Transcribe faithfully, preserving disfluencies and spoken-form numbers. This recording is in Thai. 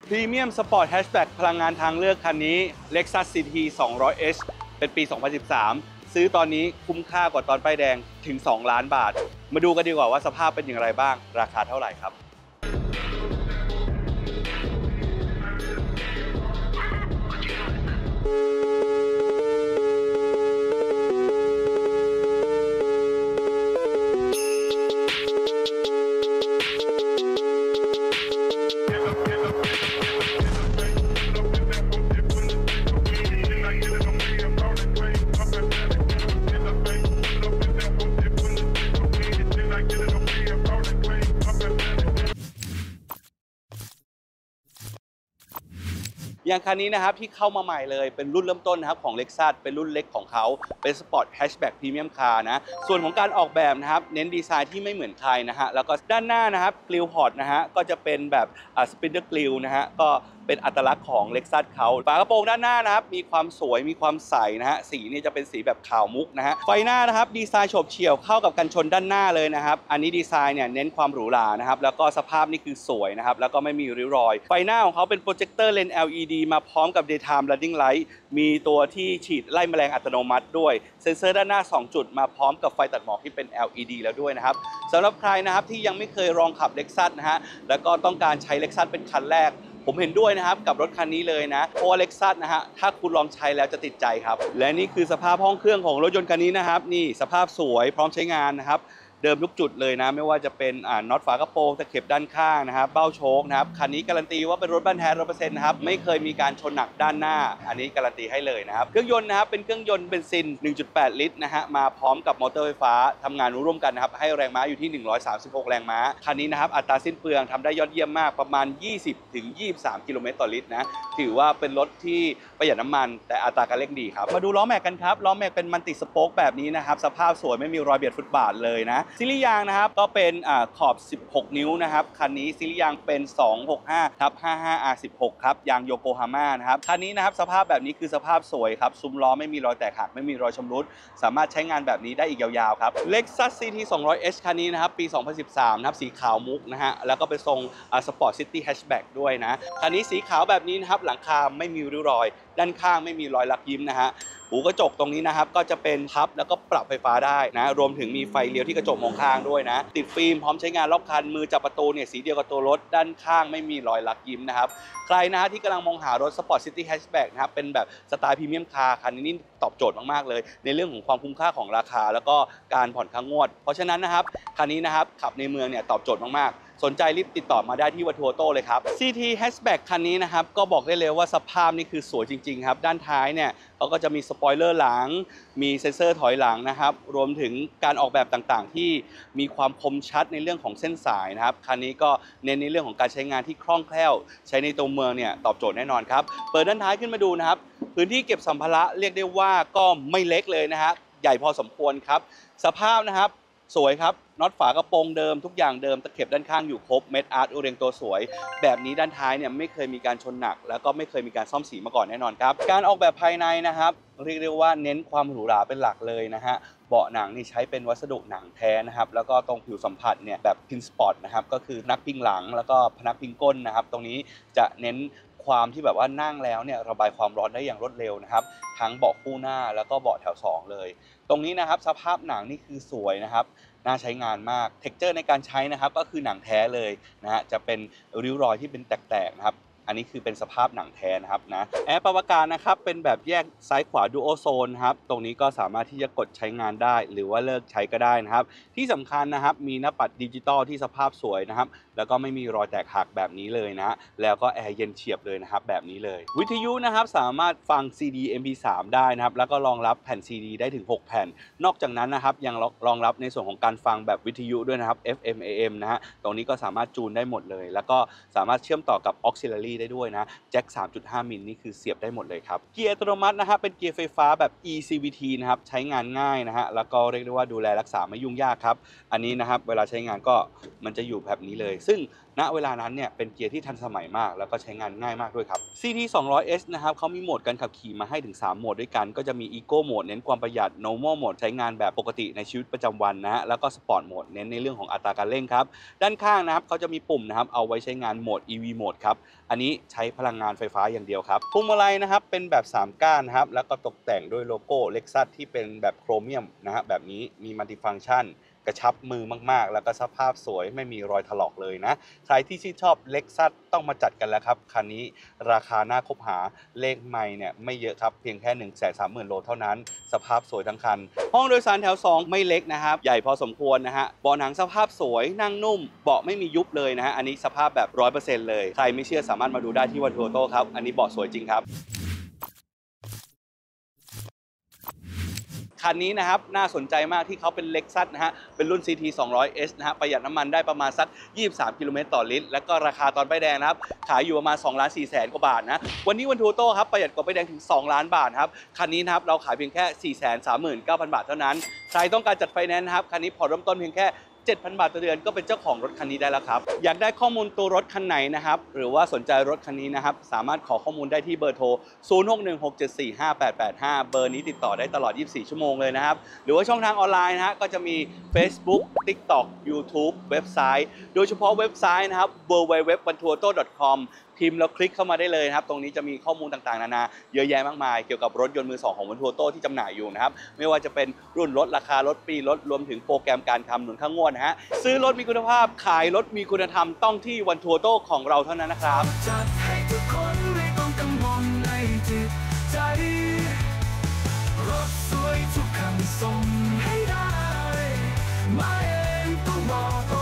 พรีเมียมสปอร์ตแฮชแบ็กพลังงานทางเลือกคันนี้ Lexus ซี ที สองร้อยเอช เป็นปี สองพันสิบสาม ซื้อตอนนี้คุ้มค่ากว่าตอนป้ายแดงถึง สอง ล้านบาท มาดูกันดีกว่าว่าสภาพเป็นอย่างไรบ้าง ราคาเท่าไหร่ครับอย่างคันนี้นะครับที่เข้ามาใหม่เลยเป็นรุ่นเริ่มต้นนะครับของ Lexus เป็นรุ่นเล็กของเขาเป็น Sport Hatchback Premium Car นะส่วนของการออกแบบนะครับเน้นดีไซน์ที่ไม่เหมือนใครนะฮะแล้วก็ด้านหน้านะครับกริลพอร์ตนะฮะก็จะเป็นแบบอ่าสปินเดอร์กริลนะฮะก็เป็นอัตลักษณ์ของ Lexus เขาฝากระโปรงด้านหน้านะครับมีความสวยมีความใสนะฮะสีนี่จะเป็นสีแบบขาวมุกนะฮะไฟหน้านะครับดีไซน์โฉบเฉี่ยวเข้ากับกันชนด้านหน้าเลยนะครับอันนี้ดีไซน์เนี่ยเน้นความหรูหรานะครับแล้วก็สภาพนี่คือสวยนะครับแล้วก็ไม่มีริ้วรอยไฟหน้าของเขาเป็นโปรเจคเตอร์เลนส์ แอล อี ดี มาพร้อมกับ Daytime Running Light มีตัวที่ฉีดไล่แมลงอัตโนมัติด้วยเซ็นเซอร์ด้านหน้าสองจุดมาพร้อมกับไฟตัดหมอกที่เป็น แอล อี ดี แล้วด้วยนะครับสำหรับใครนะครับที่ยังไม่เคยลองขับ Lexus นะฮะแล้วก็ต้องการใช้ Lexus เป็นคันแรกผมเห็นด้วยนะครับกับรถคันนี้เลยนะเพราะว่า Lexus นะฮะถ้าคุณลองใช้แล้วจะติดใจครับและนี่คือสภาพห้องเครื่องของรถยนต์คันนี้นะครับนี่สภาพสวยพร้อมใช้งานนะครับเดิมทุกจุดเลยนะไม่ว่าจะเป็นอ่าน็อตฝากระโปรงตะเข็บด้านข้างนะครับเบ้าโชคนะครับคันนี้การันตีว่าเป็นรถบ้านแท้ ร้อยเปอร์เซ็นต์ นะครับไม่เคยมีการชนหนักด้านหน้าอันนี้การันตีให้เลยนะครับเครื่องยนต์นะครับเป็นเครื่องยนต์เบนซิน หนึ่งจุดแปด ลิตรนะฮะมาพร้อมกับมอเตอร์ไฟฟ้าทำงานร่วมกันนะครับให้แรงม้าอยู่ที่หนึ่งร้อยสามสิบหกแรงม้าคันนี้นะครับอัตราสิ้นเปลืองทำได้ยอดเยี่ยมมากประมาณ ยี่สิบถึงยี่สิบสาม กิโลเมตรต่อลิตรนะถือว่าเป็นรถที่ประหยัดน้ำมันแต่อัตราการเร่งดีครับมาดูล้อแม็กกันครับล้อแม็กเป็นมันติสโป๊กแบบนี้นะครับสภาพสวยไม่มีรอยเบียดฟุตบาทเลยนะซีรีส์ยางนะครับก็เป็นอ่าขอบสิบหกนิ้วนะครับคันนี้ซีรีส์ยางเป็น สองหกห้า ทับ ห้าห้า อาร์ สิบหก ครับยางโยโกฮาม่านะครับคันนี้นะครับสภาพแบบนี้คือสภาพสวยครับซุ้มล้อไม่มีรอยแตกหักไม่มีรอยชำรุดสามารถใช้งานแบบนี้ได้อีกยาวๆครับ Lexus ซี ที สองร้อยเอช คันนี้นะครับปี สองพันสิบสาม นะครับสีขาวมุกนะฮะแล้วก็เป็นทรงอ่า Sport City Hatchback ด้วยนะคันนี้สีขาวแบบนี้นะครับหลังคาไม่มีริ้วรอยด้านข้างไม่มีรอยลักยิ้มนะฮะหูกระจกตรงนี้นะครับก็จะเป็นพับแล้วก็ปรับไฟฟ้าได้นะรวมถึงมีไฟเลี้ยวที่กระจกมองข้างด้วยนะติดฟิล์มพร้อมใช้งานรอบคันมือจับประตูเนี่ยสีเดียวกับตัวรถด้านข้างไม่มีรอยลักยิ้มนะครับใครนะฮะที่กำลังมองหารถ Sport City Hatchback นะครับเป็นแบบสไตล์พรีเมียมคาร์คันนี้นี่ตอบโจทย์มากๆเลยในเรื่องของความคุ้มค่าของราคาแล้วก็การผ่อนค้างงวดเพราะฉะนั้นนะครับคันนี้นะครับขับในเมืองเนี่ยตอบโจทย์มากๆสนใจรีบติดต่อมาได้ที่วัตถุออโต้เลยครับ ซี ที Hatchback คันนี้นะครับก็บอกได้เลยว่าสภาพนี่คือสวยจริงๆครับด้านท้ายเนี่ยเขาก็จะมีสปอยเลอร์หลังมีเซ็นเซอร์ถอยหลังนะครับรวมถึงการออกแบบต่างๆที่มีความคมชัดในเรื่องของเส้นสายนะครับคันนี้ก็เน้นในเรื่องของการใช้งานที่คล่องแคล่วใช้ในตัวเมืองเนี่ยตอบโจทย์แน่นอนครับเปิดด้านท้ายขึ้นมาดูนะครับพื้นที่เก็บสัมภาระเรียกได้ว่าก็ไม่เล็กเลยนะฮะใหญ่พอสมควรครับสภาพนะครับสวยครับน็อตฝากระโปรงเดิมทุกอย่างเดิมตะเข็บด้านข้างอยู่ครบเม็ดอาร์ตโอเรียงตัวสวยแบบนี้ด้านท้ายเนี่ยไม่เคยมีการชนหนักแล้วก็ไม่เคยมีการซ่อมสีมาก่อนแน่นอนครับการออกแบบภายในนะครับเรียกได้ว่าเน้นความหรูหราเป็นหลักเลยนะฮะเบาะหนังนี่ใช้เป็นวัสดุหนังแท้นะครับแล้วก็ตรงผิวสัมผัสเนี่ยแบบพินสปอร์ตนะครับก็คือนักพิงหลังแล้วก็พนักพิงก้นนะครับตรงนี้จะเน้นความที่แบบว่านั่งแล้วเนี่ยระบายความร้อนได้อย่างรวดเร็วนะครับทั้งเบาะคู่หน้าแล้วก็เบาะแถวสองเลยตรงนี้นะครับสภาพหนังนี่คือสวยนะครับน่าใช้งานมากเท็กเจอร์ในการใช้นะครับก็คือหนังแท้เลยนะฮะจะเป็นริ้วรอยที่เป็นแตกๆนะครับอันนี้คือเป็นสภาพหนังแท้นะครับนะแอร์ปรับอากาศนะครับเป็นแบบแยกซ้ายขวาดูโอโซนครับตรงนี้ก็สามารถที่จะกดใช้งานได้หรือว่าเลิกใช้ก็ได้นะครับที่สำคัญนะครับมีหน้าปัดดิจิตอลที่สภาพสวยนะครับแล้วก็ไม่มีรอยแตกหักแบบนี้เลยนะแล้วก็แอร์เย็นเฉียบเลยนะครับแบบนี้เลยวิทยุนะครับสามารถฟัง ซี ดี เอ็ม พี สาม ได้นะครับแล้วก็รองรับแผ่น ซี ดี ได้ถึงหกแผ่นนอกจากนั้นนะครับยังรองรับในส่วนของการฟังแบบวิทยุด้วยนะครับ เอฟ เอ็ม เอ เอ็ม นะฮะตรงนี้ก็สามารถจูนได้หมดเลยแล้วก็สามารถเชื่อมต่อกับ Auxiliary ได้ด้วยนะแจ็ค สามจุดห้า มิลนี่คือเสียบได้หมดเลยครับเกียร์อัตโนมัตินะครับเป็นเกียร์ไฟฟ้าแบบ อี ซี วี ที นะครับใช้งานง่ายนะฮะแล้วก็เรียกได้ว่าดูแลรักษาไม่ยุ่งยากครับอันนี้นะครับเวลาใช้งานก็มันจะอยู่แบบนี้เลยซึ่งณเวลานั้นเนี่ยเป็นเกียร์ที่ทันสมัยมากแล้วก็ใช้งานง่ายมากด้วยครับ ซี ที สองร้อย เอส นะครับเขามีโหมดการขับขี่มาให้ถึงสามโหมดด้วยกันก็จะมี Eco Mode เน้นความประหยัด Normal Mode ใช้งานแบบปกติในชีวิตประจำวันนะฮะแล้วก็ Sport Mode เน้นในเรื่องของอัตราการเร่งครับด้านข้างนะครับเขาจะมีปุ่มนะครับเอาไว้ใช้งานโหมด อี วี Mode ครับอันนี้ใช้พลังงานไฟฟ้าอย่างเดียวครับพวงมาลัยนะครับเป็นแบบสามก้านนะครับแล้วก็ตกแต่งด้วยโลโก้ Lexus ที่เป็นแบบโครเมียมนะฮะแบบนี้มี Multifunctionกระชับมือมากๆแล้วก็สภาพสวยไม่มีรอยถลอกเลยนะใครที่ชื่นชอบ Lexus ต้องมาจัดกันแล้วครับคันนี้ราคาน่าคบหาเลขไม่เนี่ยไม่เยอะครับเพียงแค่ หนึ่งแสนสามหมื่น โลเท่านั้นสภาพสวยทั้งคันห้องโดยสารแถวสองไม่เล็กนะครับใหญ่พอสมควรนะฮะเบาะหนังสภาพสวยนั่งนุ่มเบาะไม่มียุบเลยนะฮะอันนี้สภาพแบบ ร้อยเปอร์เซ็นต์ เลยใครไม่เชื่อสามารถมาดูได้ที่วันทัวร์โต้ครับอันนี้เบาะสวยจริงครับคันนี้นะครับน่าสนใจมากที่เขาเป็น Lexus นะฮะเป็นรุ่น ซี ที สองร้อย เอส นะฮะประหยัดน้ำมันได้ประมาณสักยี่สิบสามกิโลเมตรต่อลิตรแล้วก็ราคาตอนป้ายแดงนะครับขายอยู่ประมาณสองล้านสี่แสนกว่าบาทนะวันนี้วันทัวร์โต้ครับประหยัดกว่าป้ายแดงถึงสองล้านบาทครับคันนี้นะครับเราขายเพียงแค่ สี่แสนสามหมื่นเก้าพัน บาทเท่านั้นใครต้องการจัดไฟแนนซ์นะครับคันนี้ผ่อนเริ่มต้นเพียงแค่เจ็ดพัน บาทต่อเดือนก็เป็นเจ้าของรถคันนี้ได้แล้วครับอยากได้ข้อมูลตัวรถคันไหนนะครับหรือว่าสนใจรถคันนี้นะครับสามารถขอข้อมูลได้ที่เบอร์โทรศูนย์ หก หนึ่ง หก เจ็ด สี่ ห้า แปด แปด ห้าเบอร์นี้ติดต่อได้ตลอดยี่สิบสี่ชั่วโมงเลยนะครับหรือว่าช่องทางออนไลน์นะฮะก็จะมี Facebook TikTok YouTube เว็บไซต์โดยเฉพาะเว็บไซต์นะครับ ดับเบิลยู ดับเบิลยู ดับเบิลยู ดอท วันทัวร์โต้ ดอท คอม พิมพ์แล้วคลิกเข้ามาได้เลยนะครับตรงนี้จะมีข้อมูลต่างๆนานาเยอะแยะมากมายเกี่ยวกับรถยนต์มือสองของวันทัวร์โต้ที่จำหน่ายอยู่นะครับไม่ว่าจะเป็นรุ่นรถราคารถปีรถรวมถึงโปรแกรมการทำหนุนข้างงวดนะฮะซื้อรถมีคุณภาพขายรถมีคุณธรรมต้องที่วันทัวร์โต้ของเราเท่านั้นนะครับจัดให้ทุกคนไม่ต้องกังวลในจิตใจรถสวยทุกคันส่งให้ได้มาเองต้องบอก